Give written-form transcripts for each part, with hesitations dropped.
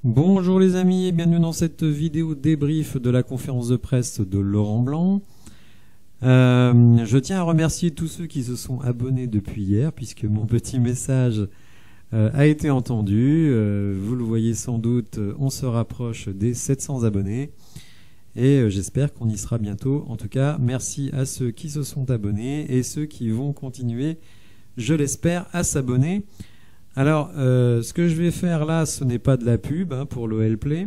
Bonjour les amis et bienvenue dans cette vidéo débrief de la conférence de presse de Laurent Blanc. Je tiens à remercier tous ceux qui se sont abonnés depuis hier puisque mon petit message a été entendu. Vous le voyez sans doute, on se rapproche des 700 abonnés et j'espère qu'on y sera bientôt. En tout cas, merci à ceux qui se sont abonnés et ceux qui vont continuer, je l'espère, à s'abonner. Alors, ce que je vais faire là, ce n'est pas de la pub pour l'OL Play,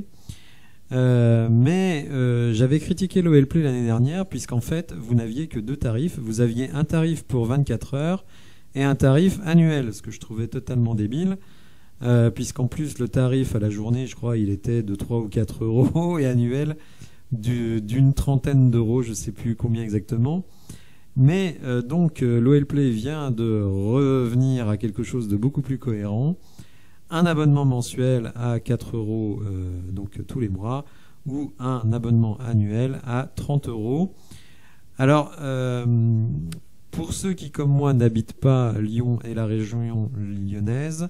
mais j'avais critiqué l'OL Play l'année dernière, puisqu'en fait, vous n'aviez que deux tarifs. Vous aviez un tarif pour 24 heures et un tarif annuel, ce que je trouvais totalement débile, puisqu'en plus, le tarif à la journée, je crois, il était de 3 ou 4 euros, et annuel d'une trentaine d'euros, je ne sais plus combien exactement. Mais donc l'OL Play vient de revenir à quelque chose de beaucoup plus cohérent. Un abonnement mensuel à 4 euros donc tous les mois ou un abonnement annuel à 30 euros. Alors pour ceux qui comme moi n'habitent pas Lyon et la région lyonnaise,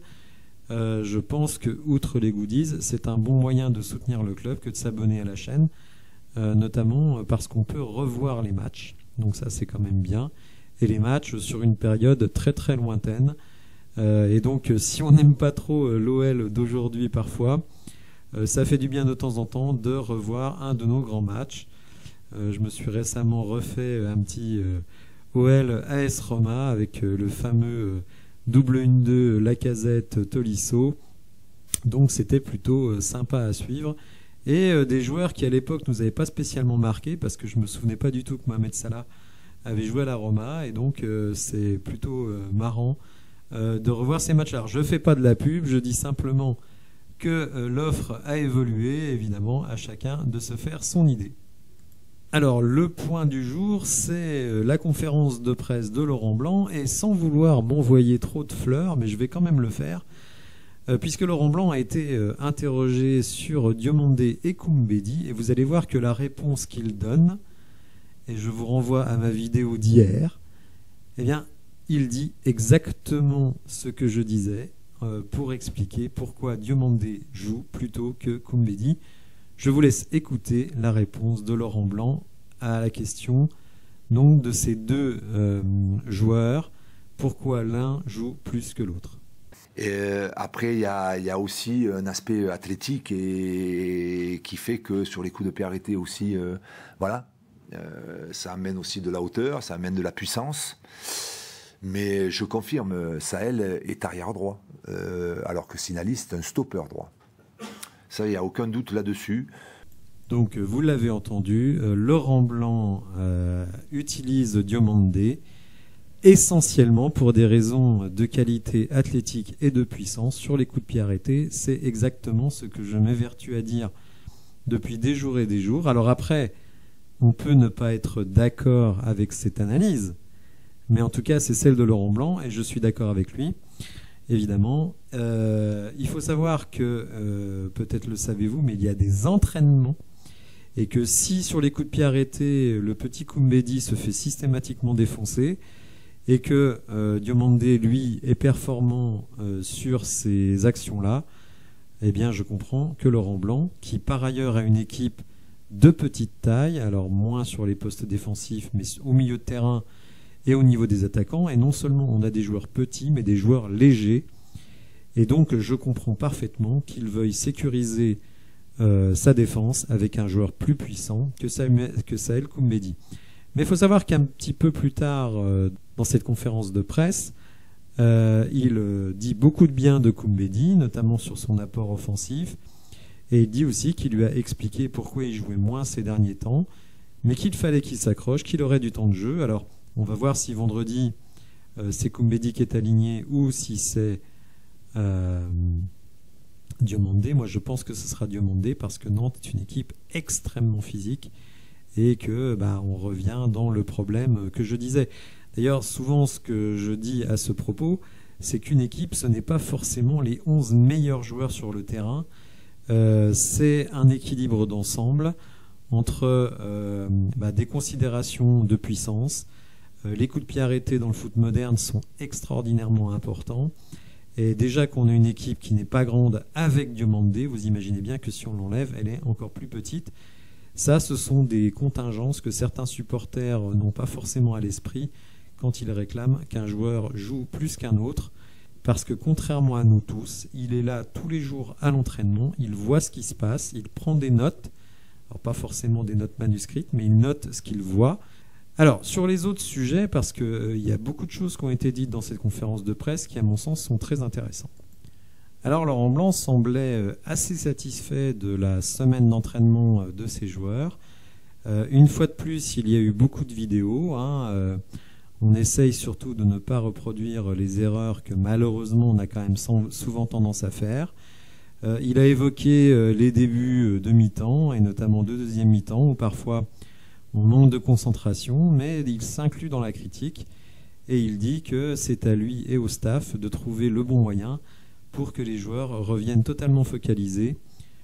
je pense que outre les goodies, c'est un bon moyen de soutenir le club que de s'abonner à la chaîne, notamment parce qu'on peut revoir les matchs. Donc ça c'est quand même bien, et les matchs sur une période très très lointaine, et donc si on n'aime pas trop l'OL d'aujourd'hui parfois, ça fait du bien de temps en temps de revoir un de nos grands matchs. Je me suis récemment refait un petit OL AS Roma avec le fameux double 1-2 Lacazette Tolisso, donc c'était plutôt sympa à suivre. Et des joueurs qui à l'époque nous avaient pas spécialement marqué, parce que je me souvenais pas du tout que Mohamed Salah avait joué à la Roma, et donc c'est plutôt marrant de revoir ces matchs-là. Alors, je fais pas de la pub, je dis simplement que l'offre a évolué, évidemment à chacun de se faire son idée. Alors le point du jour, c'est la conférence de presse de Laurent Blanc, et sans vouloir m'envoyer trop de fleurs, mais je vais quand même le faire, puisque Laurent Blanc a été interrogé sur Diomandé et Koumbedi, et vous allez voir que la réponse qu'il donne, et je vous renvoie à ma vidéo d'hier, eh bien, il dit exactement ce que je disais pour expliquer pourquoi Diomandé joue plutôt que Koumbedi. Je vous laisse écouter la réponse de Laurent Blanc à la question donc de ces deux joueurs, pourquoi l'un joue plus que l'autre. Et après, il y a aussi un aspect athlétique et qui fait que sur les coups de pied arrêtés aussi, voilà, ça amène aussi de la hauteur, ça amène de la puissance. Mais je confirme, Sahel est arrière droit, alors que Sinali c'est un stopper droit. Ça, il n'y a aucun doute là-dessus. Donc, vous l'avez entendu, Laurent Blanc utilise Diomandé essentiellement pour des raisons de qualité athlétique et de puissance sur les coups de pied arrêtés. C'est exactement ce que je m'évertue à dire depuis des jours et des jours. Alors après, on peut ne pas être d'accord avec cette analyse, mais en tout cas c'est celle de Laurent Blanc et je suis d'accord avec lui, évidemment. Il faut savoir que, peut-être le savez-vous, mais il y a des entraînements, et que si sur les coups de pied arrêtés, le petit Koumbedi se fait systématiquement défoncer, et que Diomandé, lui, est performant sur ces actions-là, eh bien je comprends que Laurent Blanc, qui par ailleurs a une équipe de petite taille, alors moins sur les postes défensifs, mais au milieu de terrain et au niveau des attaquants, et non seulement on a des joueurs petits, mais des joueurs légers, et donc je comprends parfaitement qu'il veuille sécuriser sa défense avec un joueur plus puissant que Saël Koumbedi. Mais il faut savoir qu'un petit peu plus tard, dans cette conférence de presse, il dit beaucoup de bien de Koumbedi, notamment sur son apport offensif, et il dit aussi qu'il lui a expliqué pourquoi il jouait moins ces derniers temps, mais qu'il fallait qu'il s'accroche, qu'il aurait du temps de jeu. Alors, on va voir si vendredi, c'est Koumbedi qui est aligné ou si c'est Diomandé. Moi, je pense que ce sera Diomandé parce que Nantes est une équipe extrêmement physique, et que on revient dans le problème que je disais. D'ailleurs, souvent ce que je dis à ce propos, c'est qu'une équipe, ce n'est pas forcément les 11 meilleurs joueurs sur le terrain, c'est un équilibre d'ensemble entre des considérations de puissance. Les coups de pied arrêtés dans le foot moderne sont extraordinairement importants, Et déjà qu'on a une équipe qui n'est pas grande avec Diomandé, vous imaginez bien que si on l'enlève, elle est encore plus petite. Ça, ce sont des contingences que certains supporters n'ont pas forcément à l'esprit quand ils réclament qu'un joueur joue plus qu'un autre. Parce que contrairement à nous tous, il est là tous les jours à l'entraînement, il voit ce qui se passe, il prend des notes, alors pas forcément des notes manuscrites, mais il note ce qu'il voit. Alors, sur les autres sujets, parce qu'il y a beaucoup de choses qui ont été dites dans cette conférence de presse qui, à mon sens, sont très intéressantes. Alors, Laurent Blanc semblait assez satisfait de la semaine d'entraînement de ses joueurs. Une fois de plus, il y a eu beaucoup de vidéos. On essaye surtout de ne pas reproduire les erreurs que malheureusement on a quand même souvent tendance à faire. Il a évoqué les débuts de mi-temps, et notamment de deuxième mi-temps, où parfois on manque de concentration, mais il s'inclut dans la critique et il dit que c'est à lui et au staff de trouver le bon moyen pour que les joueurs reviennent totalement focalisés.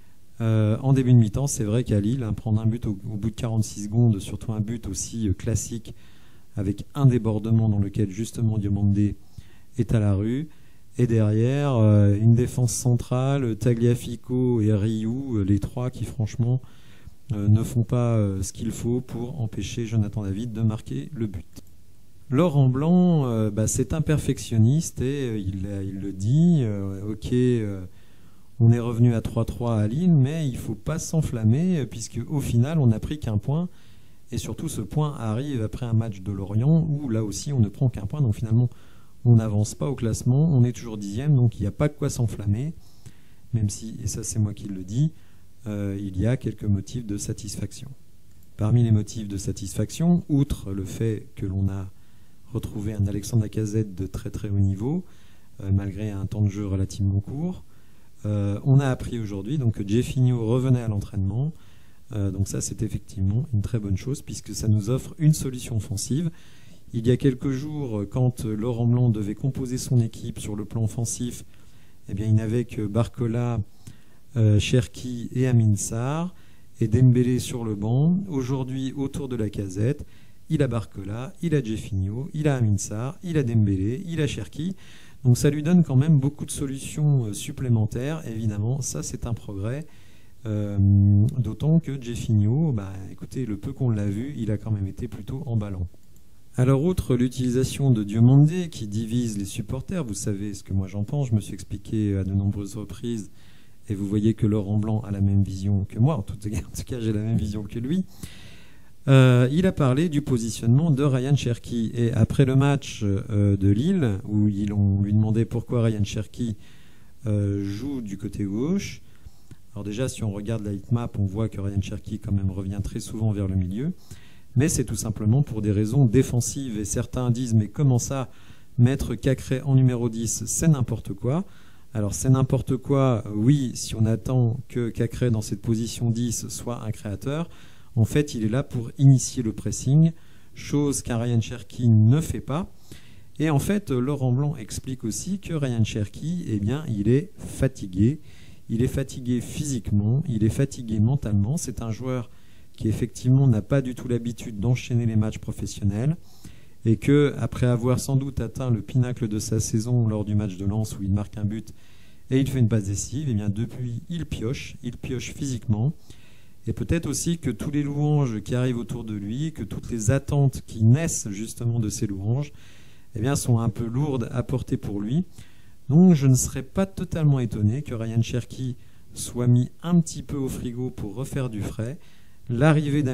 En début de mi-temps, c'est vrai qu'à Lille, prendre un but au bout de 46 secondes, surtout un but aussi classique, avec un débordement dans lequel justement Diomandé est à la rue, et derrière une défense centrale, Tagliafico et Rioux, les trois qui franchement ne font pas ce qu'il faut pour empêcher Jonathan David de marquer le but. Laurent Blanc, c'est un perfectionniste et il le dit, ok, on est revenu à 3-3 à Lille, mais il ne faut pas s'enflammer puisque au final on n'a pris qu'un point et surtout ce point arrive après un match de Lorient où là aussi on ne prend qu'un point, donc finalement on n'avance pas au classement, on est toujours 10e, donc il n'y a pas de quoi s'enflammer, même si, et ça c'est moi qui le dis, il y a quelques motifs de satisfaction. Parmi les motifs de satisfaction, outre le fait que l'on a retrouvé un Alexandre Lacazette de très très haut niveau, malgré un temps de jeu relativement court, on a appris aujourd'hui donc, que Jeffinho revenait à l'entraînement, donc ça c'est effectivement une très bonne chose puisque ça nous offre une solution offensive. Il y a quelques jours, quand Laurent Blanc devait composer son équipe sur le plan offensif, eh bien, il n'avait que Barcola, Cherki et Amin Sarr et Dembélé sur le banc. Aujourd'hui, autour de Lacazette, il a Barcola, il a Jeffinho, il a Amin Sarr, il a Dembélé, il a Cherki. Donc ça lui donne quand même beaucoup de solutions supplémentaires. Évidemment, ça c'est un progrès. D'autant que Jeffinho, écoutez, le peu qu'on l'a vu, il a quand même été plutôt emballant. Alors, outre l'utilisation de Diomandé qui divise les supporters, vous savez ce que moi j'en pense, je me suis expliqué à de nombreuses reprises, et vous voyez que Laurent Blanc a la même vision que moi, en tout cas j'ai la même vision que lui. Il a parlé du positionnement de Ryan Cherki, et après le match de Lille, où on lui demandait pourquoi Ryan Cherki joue du côté gauche, alors déjà si on regarde la heatmap, on voit que Ryan Cherki quand même revient très souvent vers le milieu, mais c'est tout simplement pour des raisons défensives. Et certains disent, mais comment ça, mettre Cacré en numéro 10, c'est n'importe quoi. Alors c'est n'importe quoi, oui, si on attend que Cacré dans cette position 10 soit un créateur. En fait, il est là pour initier le pressing, chose qu'un Ryan Cherki ne fait pas. Et en fait, Laurent Blanc explique aussi que Ryan Cherki, eh bien, il est fatigué. Il est fatigué physiquement, il est fatigué mentalement. C'est un joueur qui effectivement n'a pas du tout l'habitude d'enchaîner les matchs professionnels et que, après avoir sans doute atteint le pinacle de sa saison lors du match de Lens où il marque un but et il fait une passe décisive, et bien depuis il pioche physiquement, et peut-être aussi que tous les louanges qui arrivent autour de lui, que toutes les attentes qui naissent justement de ces louanges, eh bien sont un peu lourdes à porter pour lui. Donc je ne serais pas totalement étonné que Ryan Cherki soit mis un petit peu au frigo pour refaire du frais. L'arrivée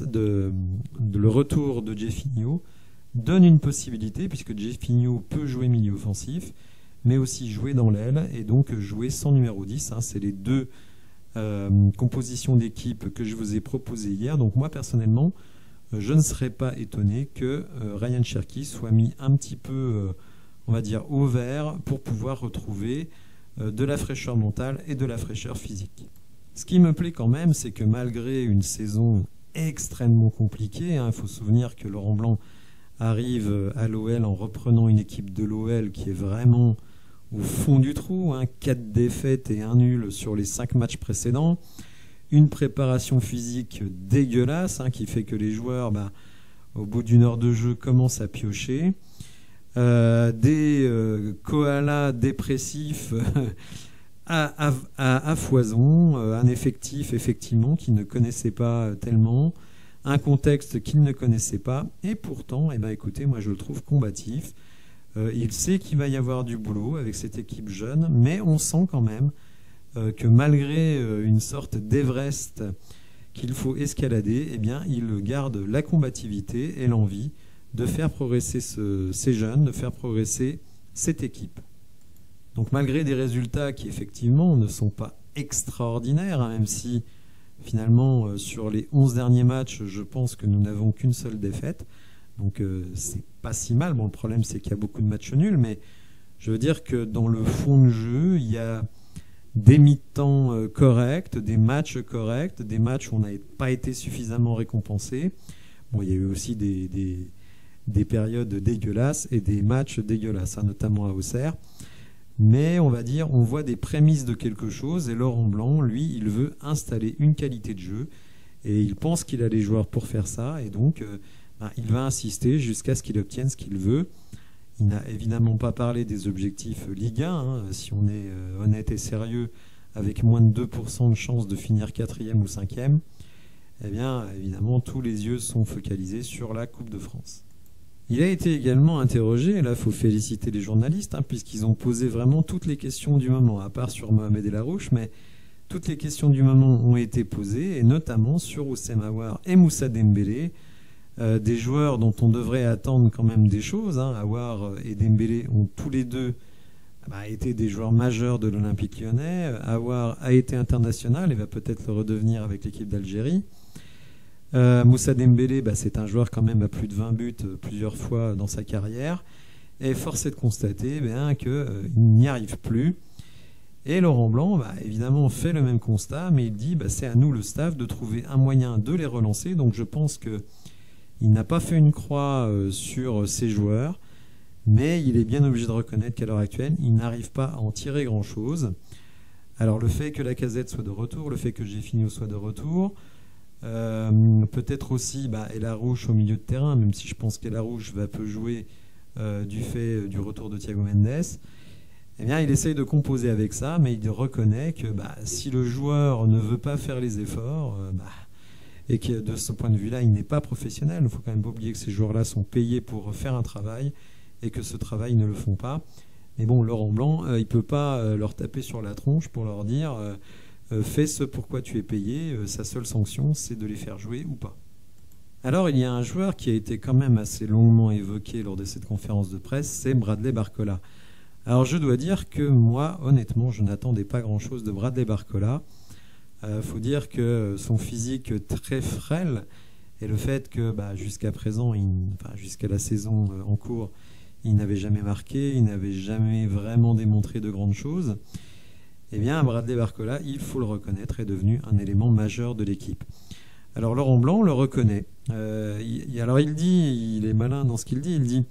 le retour de Jeffinho donne une possibilité, puisque Jeffinho peut jouer milieu offensif, mais aussi jouer dans l'aile, et donc jouer sans numéro 10. C'est les deux compositions d'équipe que je vous ai proposées hier. Donc moi, personnellement, je ne serais pas étonné que Ryan Cherki soit mis un petit peu, on va dire, au vert pour pouvoir retrouver de la fraîcheur mentale et de la fraîcheur physique. Ce qui me plaît quand même, c'est que malgré une saison extrêmement compliquée, il faut se souvenir que Laurent Blanc arrive à l'OL en reprenant une équipe de l'OL qui est vraiment au fond du trou, 4 défaites et 1 nul sur les 5 matchs précédents, une préparation physique dégueulasse qui fait que les joueurs, au bout d'une heure de jeu, commencent à piocher. des koalas dépressifs à foison, un effectif effectivement qu'ils ne connaissaient pas tellement, un contexte qu'ils ne connaissaient pas, et pourtant, eh ben, écoutez, moi je le trouve combatif. Il sait qu'il va y avoir du boulot avec cette équipe jeune, mais on sent quand même que malgré une sorte d'Everest qu'il faut escalader, eh bien, il garde la combativité et l'envie de faire progresser ces jeunes, de faire progresser cette équipe. Donc malgré des résultats qui effectivement ne sont pas extraordinaires, hein, même si finalement sur les 11 derniers matchs, je pense que nous n'avons qu'une seule défaite, donc c'est pas si mal. Bon, le problème c'est qu'il y a beaucoup de matchs nuls, mais je veux dire que dans le fond de jeu, il y a des mi-temps corrects, des matchs corrects, des matchs où on n'a pas été suffisamment récompensé. Bon, il y a eu aussi des périodes dégueulasses et des matchs dégueulasses, hein, notamment à Auxerre. Mais on va dire, on voit des prémices de quelque chose, et Laurent Blanc, lui, il veut installer une qualité de jeu, et il pense qu'il a les joueurs pour faire ça, et donc il va insister jusqu'à ce qu'il obtienne ce qu'il veut. Il n'a évidemment pas parlé des objectifs Ligue 1, hein, si on est honnête et sérieux, avec moins de 2% de chance de finir 4e ou 5e, eh bien, évidemment, tous les yeux sont focalisés sur la Coupe de France. Il a été également interrogé, et là il faut féliciter les journalistes, hein, puisqu'ils ont posé vraiment toutes les questions du moment, à part sur Mohamed El Arouche, mais toutes les questions du moment ont été posées, et notamment sur Oussem Aouar et Moussa Dembélé, des joueurs dont on devrait attendre quand même des choses. Hein. Aouar et Dembélé ont tous les deux été des joueurs majeurs de l'Olympique Lyonnais. Aouar a été international et va peut-être le redevenir avec l'équipe d'Algérie. Moussa Dembélé, c'est un joueur quand même à plus de 20 buts plusieurs fois dans sa carrière, et force est de constater qu'il n'y arrive plus. Et Laurent Blanc, évidemment, fait le même constat, mais il dit c'est à nous, le staff, de trouver un moyen de les relancer. Donc je pense qu'il n'a pas fait une croix sur ces joueurs, mais il est bien obligé de reconnaître qu'à l'heure actuelle, il n'arrive pas à en tirer grand-chose. Alors le fait que Lacazette soit de retour, le fait que Jeffinho soit de retour, peut-être aussi El Arouche au milieu de terrain, même si je pense qu'El Arouche va peu jouer du fait du retour de Thiago Mendes. Eh bien, il essaye de composer avec ça, mais il reconnaît que si le joueur ne veut pas faire les efforts, et que de ce point de vue-là, il n'est pas professionnel, il ne faut quand même pas oublier que ces joueurs-là sont payés pour faire un travail, et que ce travail, ils ne le font pas. Mais bon, Laurent Blanc, il ne peut pas leur taper sur la tronche pour leur dire fais ce pourquoi tu es payé, sa seule sanction, c'est de les faire jouer ou pas. Alors, il y a un joueur qui a été quand même assez longuement évoqué lors de cette conférence de presse, c'est Bradley Barcola. Alors, je dois dire que moi, honnêtement, je n'attendais pas grand-chose de Bradley Barcola. Faut dire que son physique très frêle, et le fait que jusqu'à présent, jusqu'à la saison en cours, il n'avait jamais marqué, il n'avait jamais vraiment démontré de grandes choses. Eh bien, Bradley Barcola, il faut le reconnaître, est devenu un élément majeur de l'équipe. Alors, Laurent Blanc le reconnaît. Alors, il dit, il est malin dans ce qu'il dit,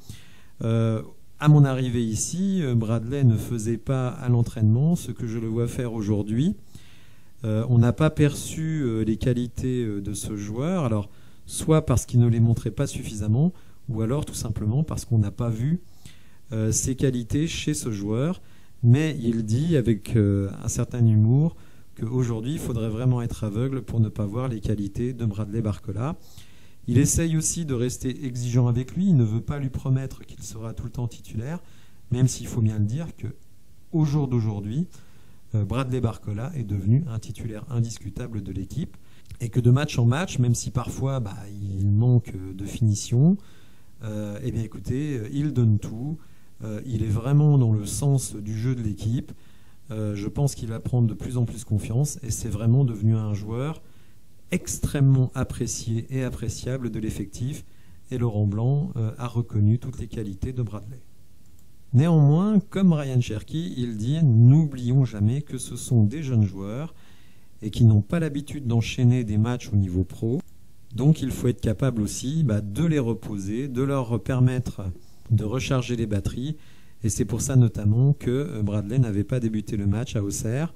à mon arrivée ici, Bradley ne faisait pas à l'entraînement ce que je le vois faire aujourd'hui. On n'a pas perçu les qualités de ce joueur, alors soit parce qu'il ne les montrait pas suffisamment, ou alors tout simplement parce qu'on n'a pas vu ses qualités chez ce joueur. Mais il dit avec un certain humour qu'aujourd'hui, il faudrait vraiment être aveugle pour ne pas voir les qualités de Bradley Barcola. Il essaye aussi de rester exigeant avec lui, il ne veut pas lui promettre qu'il sera tout le temps titulaire, même s'il faut bien le dire qu'au jour d'aujourd'hui, Bradley Barcola est devenu un titulaire indiscutable de l'équipe, et que de match en match, même si parfois il manque de finition, eh bien écoutez, il donne tout. Il est vraiment dans le sens du jeu de l'équipe. Je pense qu'il va prendre de plus en plus confiance, et c'est vraiment devenu un joueur extrêmement apprécié et appréciable de l'effectif, et Laurent Blanc a reconnu toutes les qualités de Bradley. Néanmoins, comme Ryan Cherki, il dit « N'oublions jamais que ce sont des jeunes joueurs et qui n'ont pas l'habitude d'enchaîner des matchs au niveau pro. Donc il faut être capable aussi de les reposer, de leur permettre de recharger les batteries, et c'est pour ça notamment que Bradley n'avait pas débuté le match à Auxerre.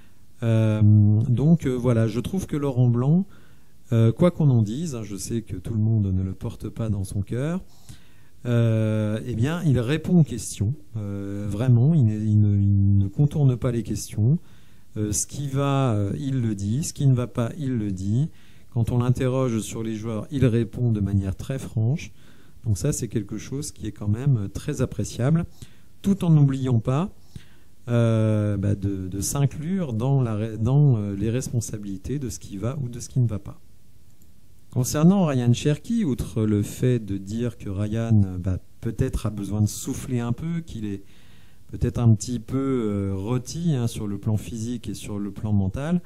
Donc voilà, je trouve que Laurent Blanc, quoi qu'on en dise, je sais que tout le monde ne le porte pas dans son cœur, eh bien, il répond aux questions. Vraiment, il ne contourne pas les questions. Ce qui va, il le dit. Ce qui ne va pas, il le dit. Quand on l'interroge sur les joueurs, il répond de manière très franche. Donc ça, c'est quelque chose qui est quand même très appréciable, tout en n'oubliant pas de s'inclure dans les responsabilités de ce qui va ou de ce qui ne va pas. Concernant Ryan Cherki, outre le fait de dire que Ryan peut-être a besoin de souffler un peu, qu'il est peut-être un petit peu rôti sur le plan physique et sur le plan mental,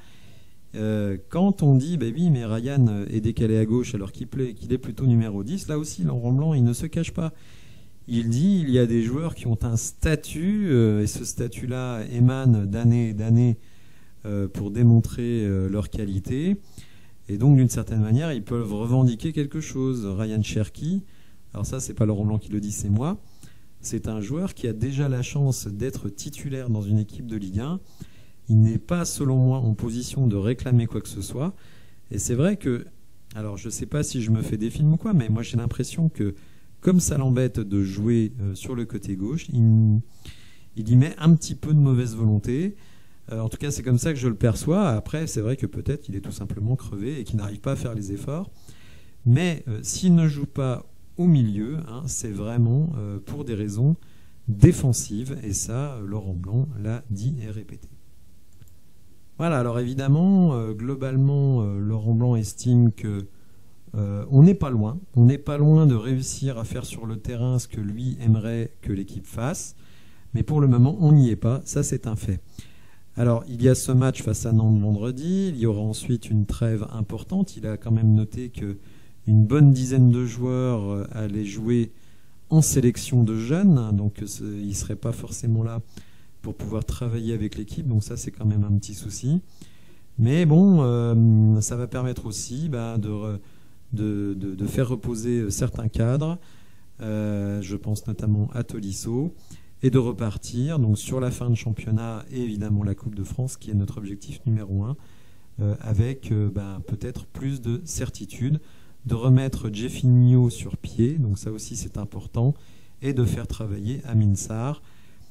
quand on dit oui, mais Ryan est décalé à gauche alors qu'il est plutôt numéro 10, là aussi Laurent Blanc il ne se cache pas. Il dit il y a des joueurs qui ont un statut et ce statut-là émane d'années et d'années pour démontrer leur qualité. Et donc, d'une certaine manière, ils peuvent revendiquer quelque chose. Ryan Cherki, alors ça, c'est pas Laurent Blanc qui le dit, c'est moi. C'est un joueur qui a déjà la chance d'être titulaire dans une équipe de Ligue 1. Il n'est pas, selon moi, en position de réclamer quoi que ce soit. Et c'est vrai que, alors je ne sais pas si je me fais des films ou quoi, mais moi j'ai l'impression que, comme ça l'embête de jouer sur le côté gauche, il y met un petit peu de mauvaise volonté. En tout cas, c'est comme ça que je le perçois. Après, c'est vrai que peut-être qu'il est tout simplement crevé et qu'il n'arrive pas à faire les efforts. Mais s'il ne joue pas au milieu, c'est vraiment pour des raisons défensives. Et ça, Laurent Blanc l'a dit et répété. Voilà, alors évidemment, globalement, Laurent Blanc estime que on n'est pas loin. On n'est pas loin de réussir à faire sur le terrain ce que lui aimerait que l'équipe fasse. Mais pour le moment, on n'y est pas. Ça, c'est un fait. Alors, il y a ce match face à Nantes vendredi, il y aura ensuite une trêve importante. Il a quand même noté qu'une bonne dizaine de joueurs allaient jouer en sélection de jeunes, donc il ne serait pas forcément là pour pouvoir travailler avec l'équipe, donc ça c'est quand même un petit souci. Mais bon, ça va permettre aussi de faire reposer certains cadres, je pense notamment à Tolisso, et de repartir donc sur la fin de championnat et évidemment la Coupe de France qui est notre objectif numéro 1 avec peut-être plus de certitude, de remettre Jeffinho sur pied, donc ça aussi c'est important, et de faire travailler Amin Sarr.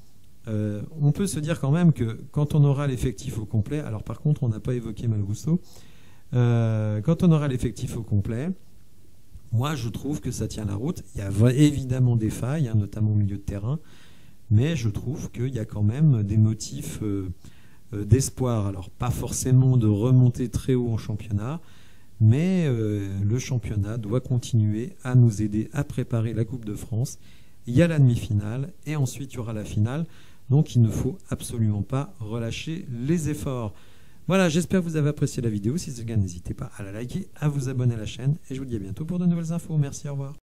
On peut se dire quand même que quand on aura l'effectif au complet, alors par contre on n'a pas évoqué Malgusto, quand on aura l'effectif au complet, moi je trouve que ça tient la route. Il y a évidemment des failles, notamment au milieu de terrain, mais je trouve qu'il y a quand même des motifs d'espoir. Alors pas forcément de remonter très haut en championnat, mais le championnat doit continuer à nous aider à préparer la Coupe de France. Il y a la demi-finale et ensuite il y aura la finale. Donc il ne faut absolument pas relâcher les efforts. Voilà, j'espère que vous avez apprécié la vidéo. Si c'est le cas, n'hésitez pas à la liker, à vous abonner à la chaîne. Et je vous dis à bientôt pour de nouvelles infos. Merci, au revoir.